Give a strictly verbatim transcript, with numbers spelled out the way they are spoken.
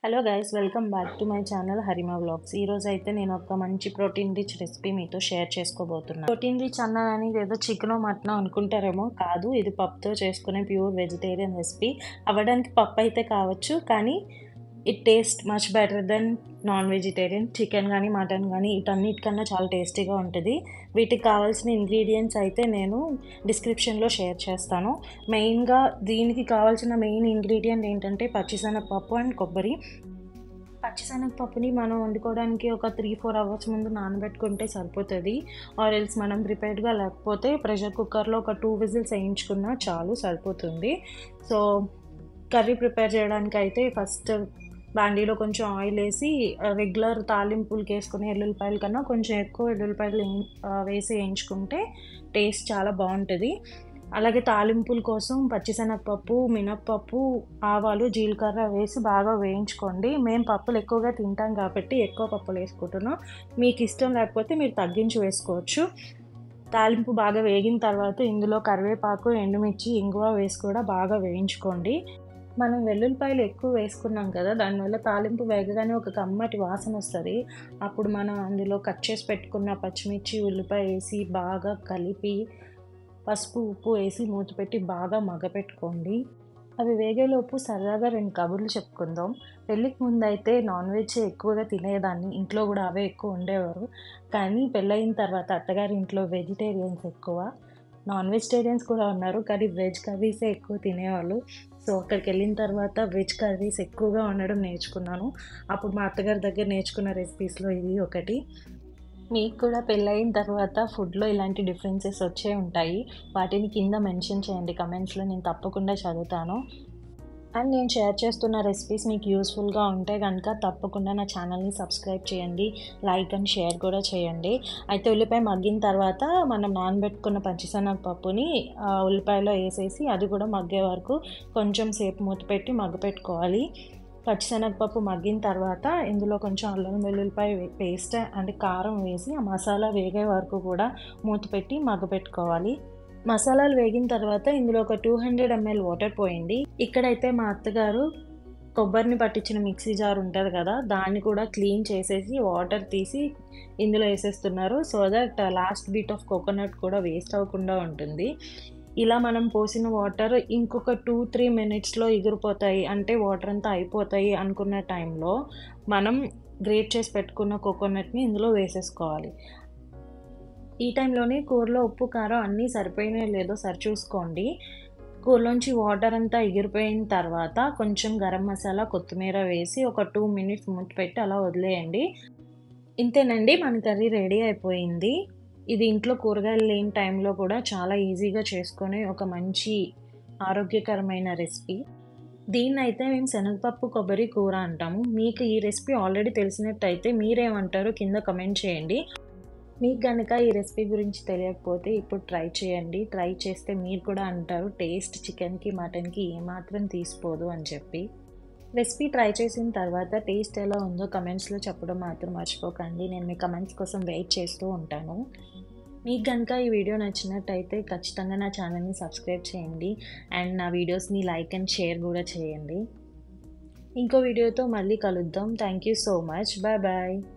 Hello guys, welcome back to my channel Harima vlogs. ఈ రోజు అయితే నేను ఒక మంచి ప్రోటీన్ రిచ్ రెసిపీ మీతో షేర్ చేసుకోబోతున్నాను. ప్రోటీన్ రిచ్ అన్నానని ఏదో చికెన్ మటన్ అనుకుంటారేమో, కాదు. ఇది పప్పుతో చేసుకునే ప్యూర్ వెజిటేరియన్ రెసిపీ. అవ్వడానికి పప్పు అయితే కావచ్చు, కానీ it taste much better than non vegetarian. Chicken కానీ మటన్ కానీ వీటన్నిటికన్నా చాలా టేస్టీగా ఉంటుంది. వీటికి కావాల్సిన ఇంగ్రీడియంట్స్ అయితే నేను డిస్క్రిప్షన్లో షేర్ చేస్తాను. మెయిన్గా దీనికి కావాల్సిన మెయిన్ ఇంగ్రీడియంట్ ఏంటంటే పచ్చిశనగపప్పు అండ్ కొబ్బరి. పచ్చిశనగపప్పుని మనం వండుకోవడానికి ఒక త్రీ ఫోర్ అవర్స్ ముందు నానబెట్టుకుంటే సరిపోతుంది. ఆర్ ఎల్స్ మనం ప్రిపేర్డ్గా లేకపోతే ప్రెషర్ కుక్కర్లో ఒక టూ విజిల్స్ వేయించుకున్నా చాలు, సరిపోతుంది. సో కర్రీ ప్రిపేర్ చేయడానికి అయితే ఫస్ట్ బాండీలో కొంచెం ఆయిల్ వేసి రెగ్యులర్ తాలింపులకి వేసుకునే ఎల్లుల్లిపాయల కన్నా కొంచెం ఎక్కువ ఎల్లుల్లిపాయలు వేసి వేయించుకుంటే టేస్ట్ చాలా బాగుంటుంది. అలాగే తాలింపుల కోసం పచ్చిశనగపప్పు, మినప్పప్పు, ఆవాలు, జీలకర్ర వేసి బాగా వేయించుకోండి. మేము పప్పులు ఎక్కువగా తింటాం కాబట్టి ఎక్కువ పప్పులు వేసుకుంటున్నాం. మీకు ఇష్టం లేకపోతే మీరు తగ్గించి వేసుకోవచ్చు. తాలింపు బాగా వేగిన తర్వాత ఇందులో కరివేపాకు, ఎండుమిర్చి, ఇంగువ వేసి కూడా బాగా వేయించుకోండి. మనం వెల్లుల్లిపాయలు ఎక్కువ వేసుకున్నాం కదా, దానివల్ల తాలింపు వేగగానే ఒక కమ్మటి వాసన వస్తుంది. అప్పుడు మనం అందులో కట్ చేసి పెట్టుకున్న పచ్చిమిర్చి, ఉల్లిపాయ వేసి బాగా కలిపి పసుపు, ఉప్పు వేసి మూత పెట్టి బాగా మగ్గపెట్టుకోండి. అవి వేగేలోపు సరదాగా రెండు కబుర్లు చెప్పుకుందాం. పెళ్ళికి ముందు అయితే నాన్ వెజ్ ఎక్కువగా తినేదాన్ని, ఇంట్లో కూడా అవే ఎక్కువ ఉండేవారు. కానీ పెళ్ళయిన తర్వాత అత్తగారి ఇంట్లో వెజిటేరియన్స్ ఎక్కువ, నాన్ వెజిటేరియన్స్ కూడా ఉన్నారు, కానీ వెజ్ కర్రీసే ఎక్కువ తినేవాళ్ళు. సో అక్కడికి వెళ్ళిన తర్వాత వెజ్ కర్రీస్ ఎక్కువగా వండడం నేర్చుకున్నాను. అప్పుడు మా అత్తగారి దగ్గర నేర్చుకున్న రెసిపీస్లో ఇది ఒకటి. మీకు కూడా పెళ్ళయిన తర్వాత ఫుడ్లో ఇలాంటి డిఫరెన్సెస్ వచ్చే ఉంటాయి. వాటిని కింద మెన్షన్ చేయండి కమెంట్స్లో, నేను తప్పకుండా చదువుతాను. అండ్ నేను షేర్ చేస్తున్న రెసిపీస్ మీకు యూస్ఫుల్గా ఉంటే కనుక తప్పకుండా నా ఛానల్ని సబ్స్క్రైబ్ చేయండి, లైక్ అండ్ షేర్ కూడా చేయండి. అయితే ఉల్లిపాయ మగ్గిన తర్వాత మనం నానబెట్టుకున్న పచ్చిశనగపప్పుని ఉల్లిపాయలో వేసేసి అది కూడా మగ్గే వరకు కొంచెం సేపు మూత పెట్టి మగ్గపెట్టుకోవాలి. పచ్చిశనగపప్పు మగ్గిన తర్వాత ఇందులో కొంచెం అల్లం వెల్లుల్లిపాయ పేస్ట్ అండ్ కారం వేసి ఆ మసాలా వేగే వరకు కూడా మూత పెట్టి మగ్గపెట్టుకోవాలి. మసాలాలు వేగిన తర్వాత ఇందులో ఒక టూ హండ్రెడ్ ఎంఎల్ వాటర్ పోయండి. ఇక్కడైతే మా అత్తగారు కొబ్బరిని పట్టించిన మిక్సీ జార్ ఉంటుంది కదా, దాన్ని కూడా క్లీన్ చేసేసి వాటర్ తీసి ఇందులో వేసేస్తున్నారు. So that last bit of coconut కూడా వేస్ట్ అవ్వకుండా ఉంటుంది. ఇలా మనం పోసిన వాటర్ ఇంకొక టూ త్రీ మినిట్స్లో ఎగిరిపోతాయి, అంటే వాటర్ అంతా అయిపోతాయి అనుకున్న టైంలో మనం గ్రేట్ చేసి పెట్టుకున్న కోకోనట్ని ఇందులో వేసేసుకోవాలి. ఈ టైంలోనే కూరలో ఉప్పు, కారం అన్నీ సరిపోయినాయో లేదో సరి చూసుకోండి. కూరలోంచి వాటర్ అంతా ఎగిరిపోయిన తర్వాత కొంచెం గరం మసాలా, కొత్తిమీర వేసి ఒక టూ మినిట్స్ మూత పెట్టి అలా వదిలేయండి. ఇంతేనండి, మన కర్రీ రెడీ అయిపోయింది. ఇది ఇంట్లో కూరగాయలు లేని టైంలో కూడా చాలా ఈజీగా చేసుకునే ఒక మంచి ఆరోగ్యకరమైన రెసిపీ. దీన్ని అయితే మేము శనగపప్పు కొబ్బరి కూర అంటాము. మీకు ఈ రెసిపీ ఆల్రెడీ తెలిసినట్టయితే మీరేమంటారో కింద కమెంట్ చేయండి. మీకు కనుక ఈ రెసిపీ గురించి తెలియకపోతే ఇప్పుడు ట్రై చేయండి. ట్రై చేస్తే మీరు కూడా అంటారు టేస్ట్ చికెన్కి మటన్కి ఏమాత్రం తీసిపోదు అని చెప్పి. రెసిపీ ట్రై చేసిన తర్వాత టేస్ట్ ఎలా ఉందో కమెంట్స్లో చెప్పడం మాత్రం మర్చిపోకండి. నేను మీ కమెంట్స్ కోసం వెయిట్ చేస్తూ ఉంటాను. మీకు కనుక ఈ వీడియో నచ్చినట్టయితే ఖచ్చితంగా నా ఛానల్ని సబ్స్క్రైబ్ చేయండి అండ్ నా వీడియోస్ని లైక్ అండ్ షేర్ కూడా చేయండి. ఇంకో వీడియోతో మళ్ళీ కలుద్దాం. Thank you so much. Bye bye.